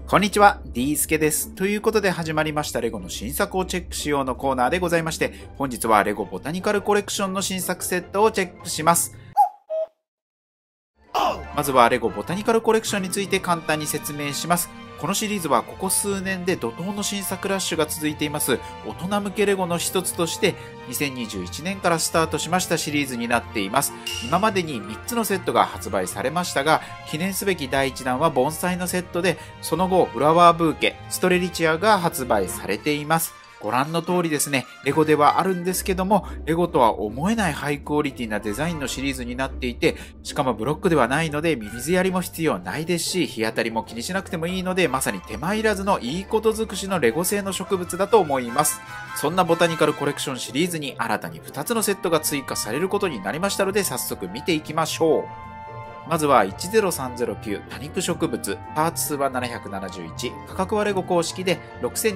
こんにちは、D スケです。ということで始まりましたレゴの新作をチェックしようのコーナーでございまして、本日はレゴボタニカルコレクションの新作セットをチェックします。まずはレゴボタニカルコレクションについて簡単に説明します。このシリーズはここ数年で怒涛の新作ラッシュが続いています大人向けレゴの一つとして2021年からスタートしましたシリーズになっています。今までに3つのセットが発売されましたが、記念すべき第1弾は盆栽のセットで、その後フラワーブーケ、ストレリチアが発売されています。ご覧の通りですね、レゴではあるんですけども、レゴとは思えないハイクオリティなデザインのシリーズになっていて、しかもブロックではないので水やりも必要ないですし、日当たりも気にしなくてもいいので、まさに手間いらずのいいこと尽くしのレゴ製の植物だと思います。そんなボタニカルコレクションシリーズに新たに2つのセットが追加されることになりましたので、早速見ていきましょう。まずは10309多肉植物、パーツ数は771、価格はレゴ公式で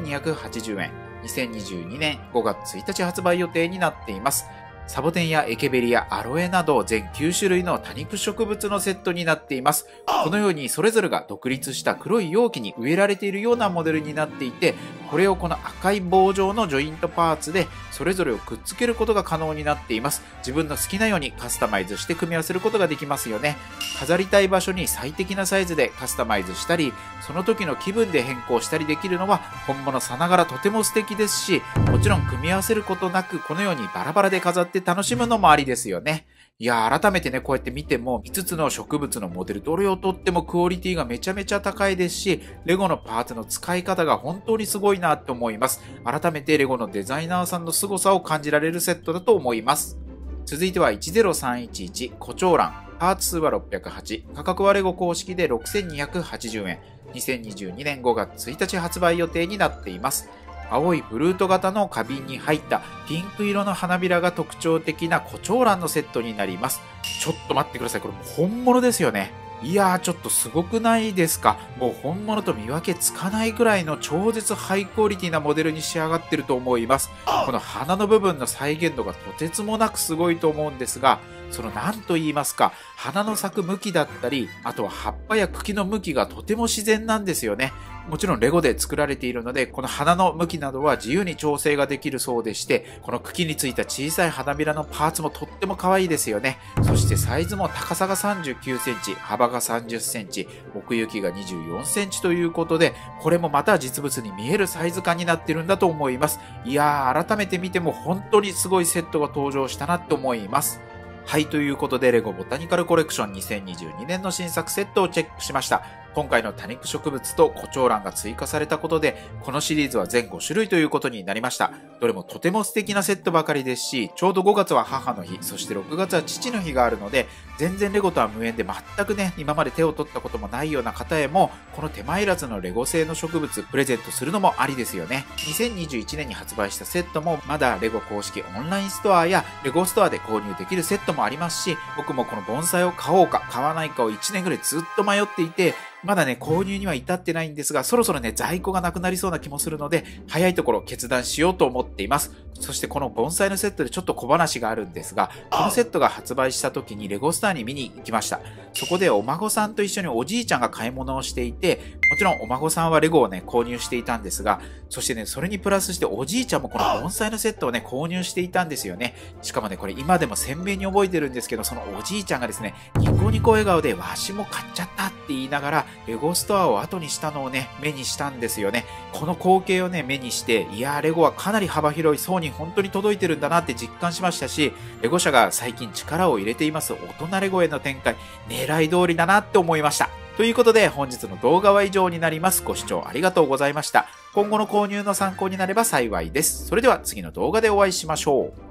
6280円。2022年5月1日発売予定になっています。サボテンやエケベリア、アロエなど全9種類の多肉植物のセットになっています。このようにそれぞれが独立した黒い容器に植えられているようなモデルになっていて、これをこの赤い棒状のジョイントパーツでそれぞれをくっつけることが可能になっています。自分の好きなようにカスタマイズして組み合わせることができますよね。飾りたい場所に最適なサイズでカスタマイズしたり、その時の気分で変更したりできるのは本物さながらとても素敵ですし、もちろん組み合わせることなくこのようにバラバラで飾って楽しむのもありですよね。いやー、改めてね、こうやって見ても5つの植物のモデルどれをとってもクオリティがめちゃめちゃ高いですし、レゴのパーツの使い方が本当にすごいなと思います。改めてレゴのデザイナーさんの凄さを感じられるセットだと思います。続いては10311コチョウラン、パーツ数は608、価格はレゴ公式で6280円。2022年5月1日発売予定になっています。青いフルート型の花瓶に入ったピンク色の花びらが特徴的なコチョウランのセットになります。ちょっと待ってください。これ本物ですよね。いやー、ちょっとすごくないですか。もう本物と見分けつかないぐらいの超絶ハイクオリティなモデルに仕上がってると思います。この花の部分の再現度がとてつもなくすごいと思うんですが、その何と言いますか、花の咲く向きだったり、あとは葉っぱや茎の向きがとても自然なんですよね。もちろんレゴで作られているので、この花の向きなどは自由に調整ができるそうでして、この茎についた小さい花びらのパーツもとっても可愛いですよね。そしてサイズも高さが39センチ、幅が30センチ、奥行きが24センチということで、これもまた実物に見えるサイズ感になってるんだと思います。いやー、改めて見ても本当にすごいセットが登場したなって思います。はい、ということでレゴボタニカルコレクション2022年の新作セットをチェックしました。今回の多肉植物とコチョウランが追加されたことで、このシリーズは全5種類ということになりました。どれもとても素敵なセットばかりですし、ちょうど5月は母の日、そして6月は父の日があるので、全然レゴとは無縁で全くね、今まで手を取ったこともないような方へも、この手間いらずのレゴ製の植物プレゼントするのもありですよね。2021年に発売したセットも、まだレゴ公式オンラインストアやレゴストアで購入できるセットもありますし、僕もこの盆栽を買おうか買わないかを1年ぐらいずっと迷っていて、まだね、購入には至ってないんですが、そろそろね、在庫がなくなりそうな気もするので、早いところ決断しようと思っています。そしてこの盆栽のセットでちょっと小話があるんですが、このセットが発売した時にレゴスターに見に行きました。そこでお孫さんと一緒におじいちゃんが買い物をしていて、もちろんお孫さんはレゴをね、購入していたんですが、そしてね、それにプラスしておじいちゃんもこの盆栽のセットをね、購入していたんですよね。しかもね、これ今でも鮮明に覚えてるんですけど、そのおじいちゃんがですね、ニコニコ笑顔でわしも買っちゃったって言いながら、レゴストアを後にしたのをね、目にしたんですよね。この光景をね、目にして、いやー、レゴはかなり幅広い層に本当に届いてるんだなって実感しましたし、レゴ社が最近力を入れています大人レゴへの展開、狙い通りだなって思いました。ということで本日の動画は以上になります。ご視聴ありがとうございました。今後の購入の参考になれば幸いです。それでは次の動画でお会いしましょう。